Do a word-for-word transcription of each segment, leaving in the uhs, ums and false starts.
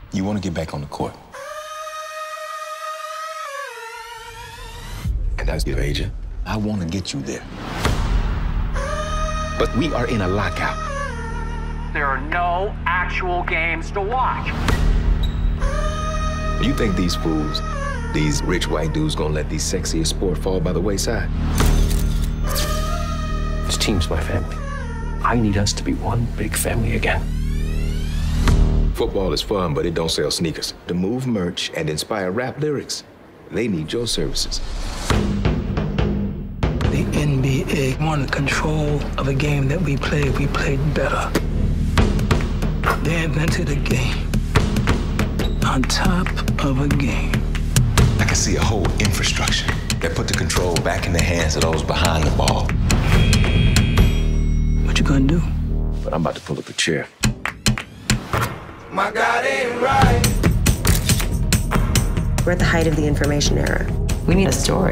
You want to get back on the court. And as your agent, I want to get you there. But we are in a lockout. There are no actual games to watch. You think these fools, these rich white dudes, gonna let these sexiest sport fall by the wayside? This team's my family. I need us to be one big family again. Football is fun, but it don't sell sneakers. To move merch and inspire rap lyrics, they need your services. The N B A wanted control of a game that we played. We played better. They invented a game on top of a game. I can see a whole infrastructure that put the control back in the hands of those behind the ball. What you gonna do? But I'm about to pull up a chair. My God ain't right. We're at the height of the information era. We need a story.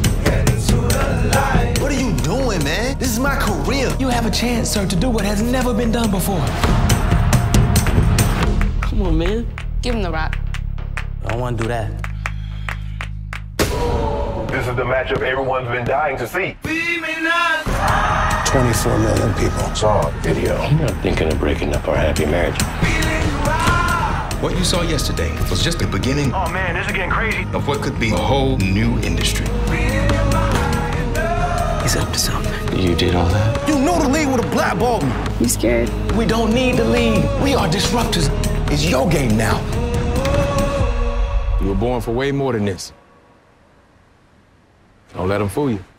What are you doing, man? This is my career. You have a chance, sir, to do what has never been done before. Come on, man. Give him the rock. I don't want to do that. This is the matchup everyone's been dying to see. twenty-four million people saw the video. I'm not thinking of breaking up our happy marriage. What you saw yesterday was just the beginning Oh man, this is getting crazy. of what could be a whole new industry. He's up to something. You did all that? You know the league would have blackballed me. You scared? We don't need the league. We are disruptors. It's your game now. You were born for way more than this. Don't let them fool you.